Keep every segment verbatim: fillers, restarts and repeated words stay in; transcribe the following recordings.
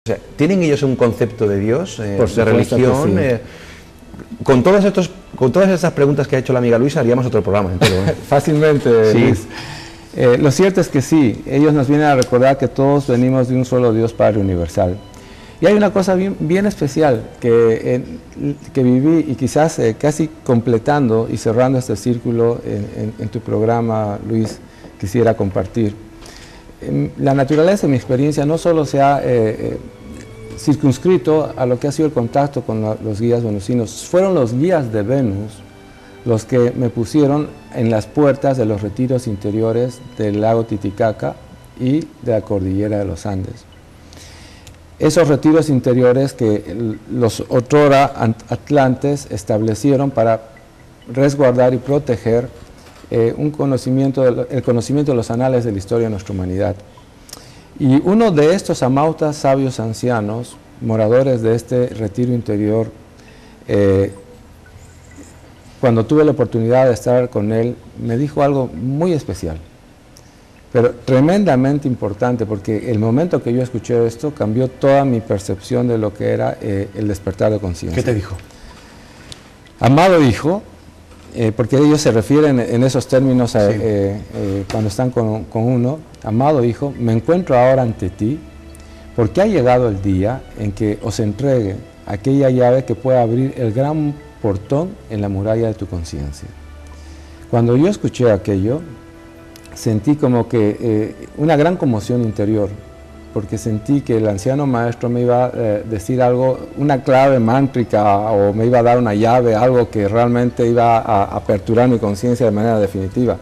O sea, ¿tienen ellos un concepto de Dios, eh, Por de religión? Sí. Eh, con, todos estos, con todas estas preguntas que ha hecho la amiga Luisa, haríamos otro programa entero, ¿eh? Fácilmente, sí. Luis. Eh, lo cierto es que sí, ellos nos vienen a recordar que todos venimos de un solo Dios Padre Universal. Y hay una cosa bien, bien especial que, eh, que viví y quizás eh, casi completando y cerrando este círculo en, en, en tu programa, Luis, quisiera compartir. Eh, la naturaleza de mi experiencia no solo se ha eh, eh, circunscrito a lo que ha sido el contacto con la, los guías venusinos, fueron los guías de Venus los que me pusieron en las puertas de los retiros interiores del lago Titicaca y de la cordillera de los Andes. Esos retiros interiores que los otrora atlantes establecieron para resguardar y proteger eh, un conocimiento de, el conocimiento de los anales de la historia de nuestra humanidad. Y uno de estos amautas sabios ancianos, moradores de este retiro interior, eh, cuando tuve la oportunidad de estar con él, me dijo algo muy especial, pero tremendamente importante, porque el momento que yo escuché esto cambió toda mi percepción de lo que era eh, el despertar de conciencia. ¿Qué te dijo? Amado hijo, eh, porque ellos se refieren en esos términos a, sí. eh, eh, cuando están con, con uno, amado hijo, me encuentro ahora ante ti, porque ha llegado el día en que os entregue aquella llave que pueda abrir el gran portón en la muralla de tu conciencia. Cuando yo escuché aquello, sentí como que eh, una gran conmoción interior, porque sentí que el anciano maestro me iba a eh, decir algo, una clave mántrica, o me iba a dar una llave, algo que realmente iba a, a aperturar mi conciencia de manera definitiva.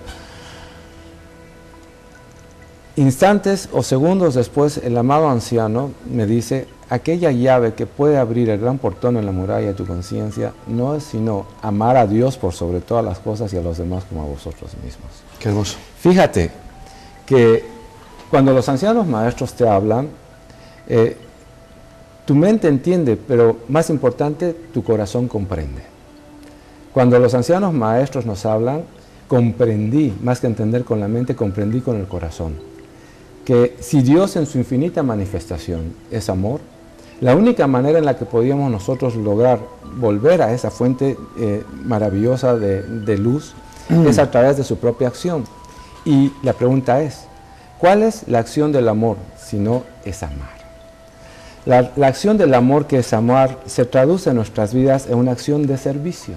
Instantes o segundos después, el amado anciano me dice: aquella llave que puede abrir el gran portón en la muralla de tu conciencia no es sino amar a Dios por sobre todas las cosas y a los demás como a vosotros mismos. Qué hermoso. Fíjate que cuando los ancianos maestros te hablan, eh, tu mente entiende, pero más importante, tu corazón comprende. Cuando los ancianos maestros nos hablan, comprendí, más que entender con la mente, comprendí con el corazón, que si Dios en su infinita manifestación es amor, la única manera en la que podíamos nosotros lograr volver a esa fuente eh, maravillosa de, de luz mm. es a través de su propia acción. Y la pregunta es, ¿cuál es la acción del amor si no es amar? La, la acción del amor, que es amar, se traduce en nuestras vidas en una acción de servicio.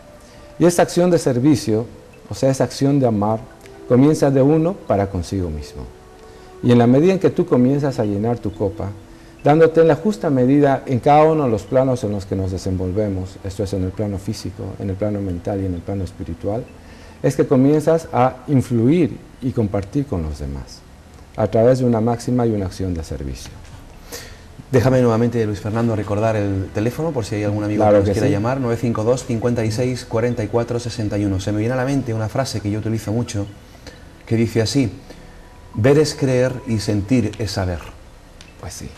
Y esa acción de servicio, o sea, esa acción de amar, comienza de uno para consigo mismo. Y en la medida en que tú comienzas a llenar tu copa, dándote en la justa medida en cada uno de los planos en los que nos desenvolvemos, esto es en el plano físico, en el plano mental y en el plano espiritual, es que comienzas a influir y compartir con los demás, a través de una máxima y una acción de servicio. Déjame nuevamente, Luis Fernando, recordar el teléfono por si hay algún amigo claro que nos que quiera sí. llamar, nueve cinco dos, cinco seis, cuatro cuatro, seis uno. Se me viene a la mente una frase que yo utilizo mucho, que dice así: ver es creer y sentir es saber. Pues sí.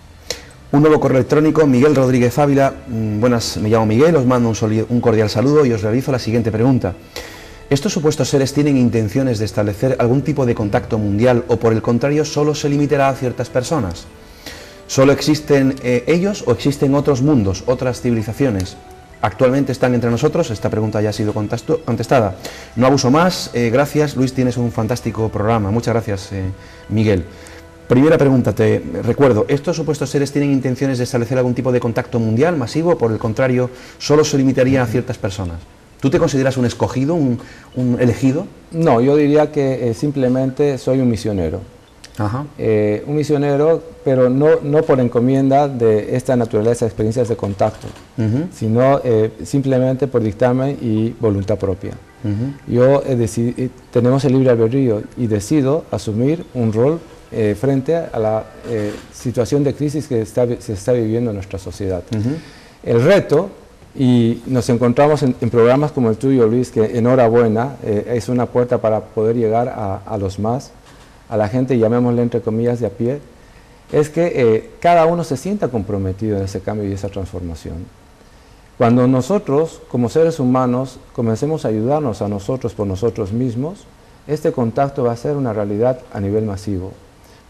Un nuevo correo electrónico, Miguel Rodríguez Ávila. Buenas, me llamo Miguel, os mando un, un cordial saludo y os realizo la siguiente pregunta. ¿Estos supuestos seres tienen intenciones de establecer algún tipo de contacto mundial o por el contrario solo se limitará a ciertas personas? ¿Solo existen eh, ellos o existen otros mundos, otras civilizaciones? ¿Actualmente están entre nosotros? Esta pregunta ya ha sido contestada. No abuso más, eh, gracias Luis, tienes un fantástico programa. Muchas gracias, eh, Miguel. Primera pregunta, te recuerdo, ¿estos supuestos seres tienen intenciones de establecer algún tipo de contacto mundial masivo o por el contrario solo se limitaría a ciertas personas? ¿Tú te consideras un escogido, un, un elegido? No, yo diría que eh, simplemente soy un misionero. Ajá. Eh, un misionero, pero no, no por encomienda de esta naturaleza de experiencias de contacto, uh-huh. sino eh, simplemente por dictamen y voluntad propia. Uh-huh. Yo eh, decidí, tenemos el libre albedrío y decido asumir un rol eh, frente a la eh, situación de crisis que está, se está viviendo en nuestra sociedad. Uh-huh. El reto, y nos encontramos en, en programas como el tuyo, Luis, que enhorabuena, eh, es una puerta para poder llegar a, a los más, a la gente, llamémosle entre comillas de a pie, es que eh, cada uno se sienta comprometido en ese cambio y esa transformación. Cuando nosotros, como seres humanos, comencemos a ayudarnos a nosotros por nosotros mismos, este contacto va a ser una realidad a nivel masivo.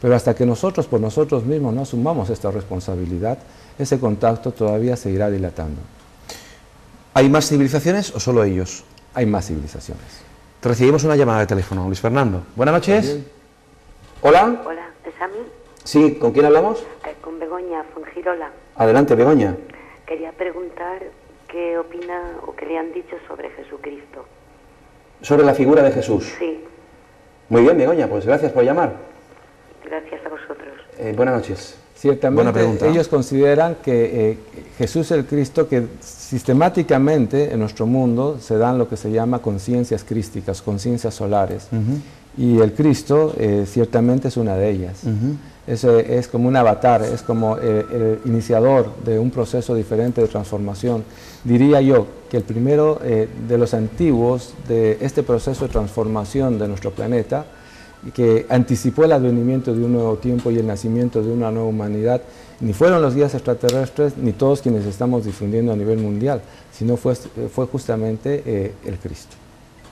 Pero hasta que nosotros por nosotros mismos no asumamos esta responsabilidad, ese contacto todavía se irá dilatando. ¿Hay más civilizaciones o solo ellos? Hay más civilizaciones. Recibimos una llamada de teléfono, Luis Fernando. Buenas noches. Hola. Hola, ¿es a mí? Sí, ¿con quién hablamos? Eh, con Begoña Fungirola. Adelante, Begoña. Quería preguntar qué opina o qué le han dicho sobre Jesucristo. Sobre la figura de Jesús. Sí, Muy bien, Begoña, pues gracias por llamar. gracias a vosotros. Eh, buenas noches. Ciertamente, Buena pregunta. ellos consideran que eh, Jesús es el Cristo, que sistemáticamente en nuestro mundo se dan lo que se llama conciencias crísticas, conciencias solares. Uh-huh. Y el Cristo eh, ciertamente es una de ellas. Uh-huh. es, eh, es como un avatar, es como eh, el iniciador de un proceso diferente de transformación. Diría yo que el primero eh, de los antiguos de este proceso de transformación de nuestro planeta, que anticipó el advenimiento de un nuevo tiempo y el nacimiento de una nueva humanidad, ni fueron los guías extraterrestres, ni todos quienes estamos difundiendo a nivel mundial, sino fue, fue justamente eh, el Cristo.